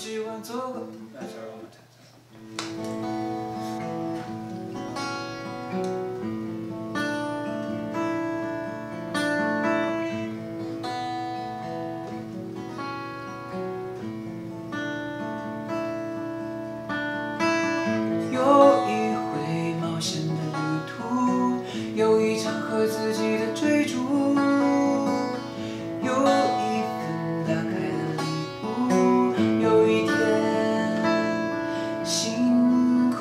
只管做个。有一回冒险的旅途，有一场和自己的追逐，有一份打开的礼物，有一天辛苦，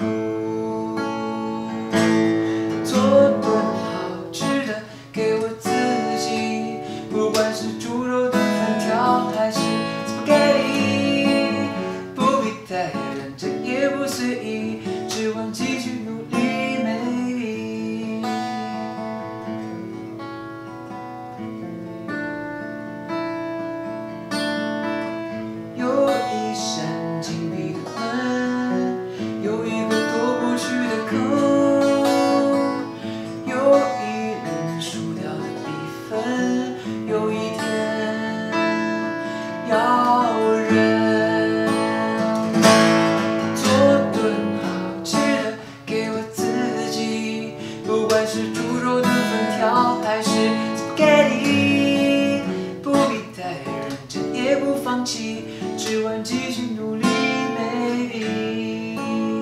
做顿好吃的给我自己，不管是猪肉炖粉条还是 spaghetti， 不必太认真也不随意，只管继续努力美丽。有一扇紧闭的门，有一个躲不去的坑，有一轮输掉的比分，有一天要忍。做顿好吃的给我自己，不管是猪肉炖粉条还是 spaghetti， 不必太认真也不放弃，只管继续努力美丽。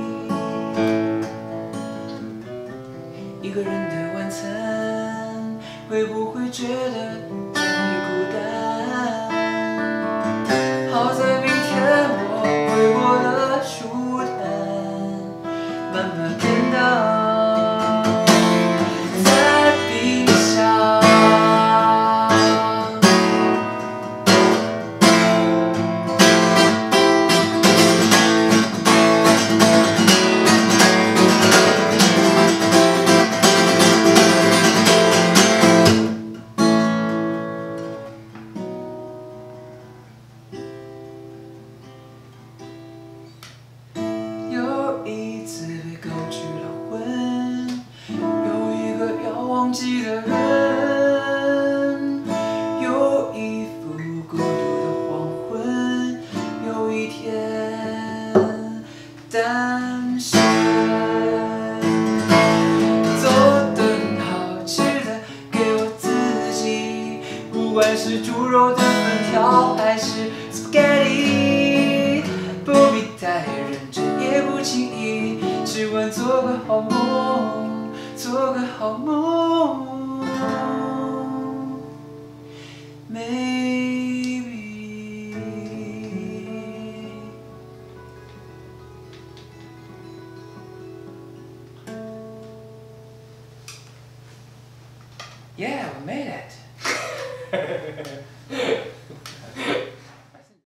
一个人的晚餐，会不会觉得太孤单？好在明天我会过得舒坦，慢慢变淡，在冰箱。有一次被狗去了魂，有一个要忘记的人，有一幅孤独的黄昏，有一天单身。做顿好吃的给我自己，不管是猪肉炖粉条还是 spaghetti， 不必太认真也不轻易，只管做个好梦，做个好梦 ，maybe。Yeah, we made it.